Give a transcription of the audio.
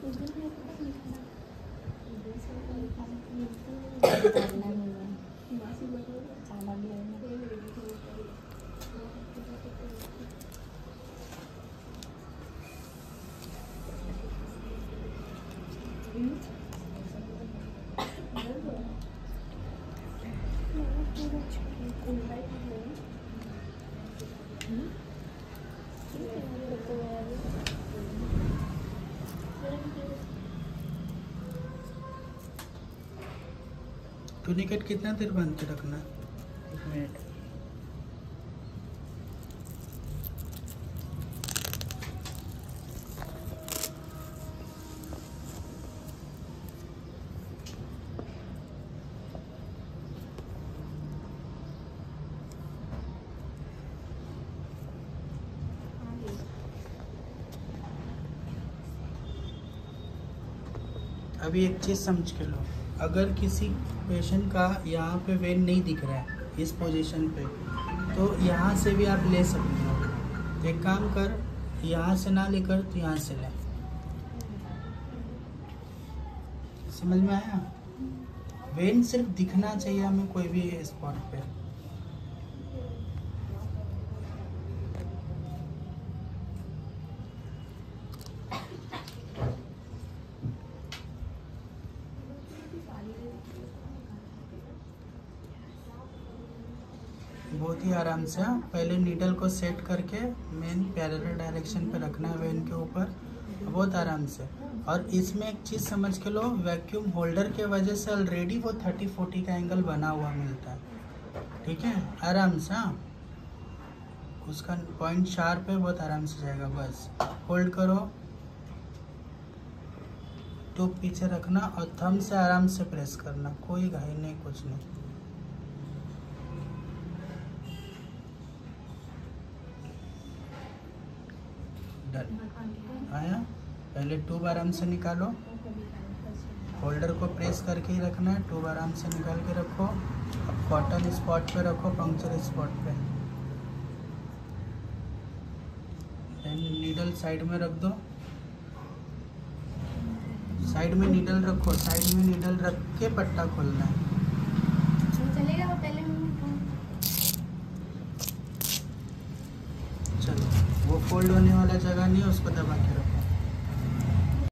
टूनिकेट कितना देर बांध के रखना है? 1 मिनट। अभी एक चीज़ समझ के लो, अगर किसी पेशेंट का यहाँ पे वेन नहीं दिख रहा है इस पोजीशन पे, तो यहाँ से भी आप ले सकते हो। एक काम कर, यहाँ से ना लेकर तो यहाँ से ले। समझ में आया? वेन सिर्फ दिखना चाहिए हमें कोई भी स्पॉट पे। बहुत ही आराम से पहले नीडल को सेट करके मेन पैरेलल डायरेक्शन पे रखना है वेन के ऊपर, बहुत आराम से। और इसमें एक चीज़ समझ के लो, वैक्यूम होल्डर के वजह से ऑलरेडी वो 30-40 का एंगल बना हुआ मिलता है। ठीक है, आराम से। उसका पॉइंट शार्प है, बहुत आराम से जाएगा। बस होल्ड करो, टूब पीछे रखना और थंब से आराम से प्रेस करना, कोई घाई नहीं, कुछ नहीं। आया? पहले ट्यूब आराम से निकालो, होल्डर को प्रेस करके ही रखना है, ट्यूब आराम से निकाल के रखो। अब कॉटन स्पॉट पे रखो, पंक्चर स्पॉट पे। नीडल साइड में रख दो, साइड में नीडल रखो, साइड में नीडल रख के पट्टा खोलना है। चलेगा वो पहले चलो, वो फोल्ड होने वाला जगह नहीं है, उसको दबा के रखो।